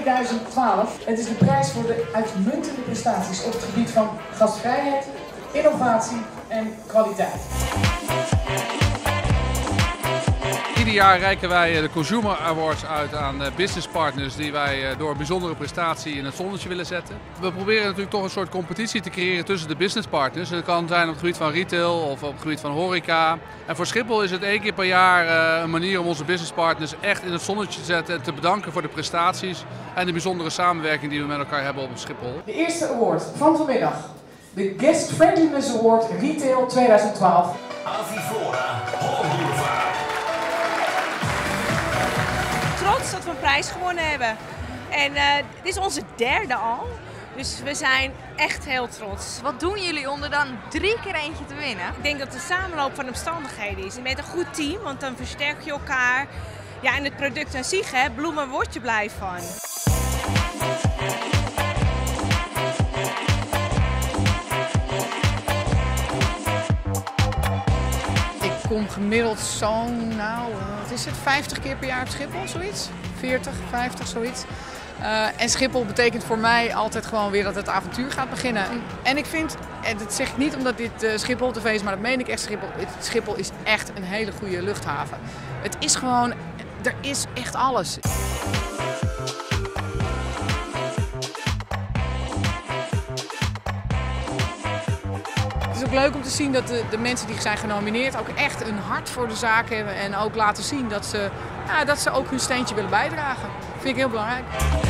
2012. Het is de prijs voor de uitmuntende prestaties op het gebied van gastvrijheid, innovatie en kwaliteit. Ieder jaar reiken wij de Consumer Awards uit aan business partners die wij door een bijzondere prestatie in het zonnetje willen zetten. We proberen natuurlijk toch een soort competitie te creëren tussen de business partners. Dat kan zijn op het gebied van retail of op het gebied van horeca. En voor Schiphol is het 1 keer per jaar een manier om onze business partners echt in het zonnetje te zetten en te bedanken voor de prestaties en de bijzondere samenwerking die we met elkaar hebben op Schiphol. De eerste award van vanmiddag. De Guest Friendliness Award Retail 2012. Aviflora Holland Boulevard. Trots dat we een prijs gewonnen hebben. En dit is onze derde al. Dus we zijn echt heel trots. Wat doen jullie om er dan 3 keer eentje te winnen? Ik denk dat de samenloop van omstandigheden is. Je bent een goed team, want dan versterk je elkaar. Ja, en het product aan zich, hè, bloemen word je blij van. Ik kom gemiddeld zo'n, wat is het, 50 keer per jaar op Schiphol, zoiets? 40, 50, zoiets. En Schiphol betekent voor mij altijd gewoon weer dat het avontuur gaat beginnen. En ik vind, en dat zeg ik niet omdat dit Schiphol TV is, maar dat meen ik echt, Schiphol is echt een hele goede luchthaven. Het is gewoon, er is echt alles. Het is ook leuk om te zien dat de mensen die zijn genomineerd ook echt een hart voor de zaak hebben. En ook laten zien dat ze ook hun steentje willen bijdragen. Dat vind ik heel belangrijk.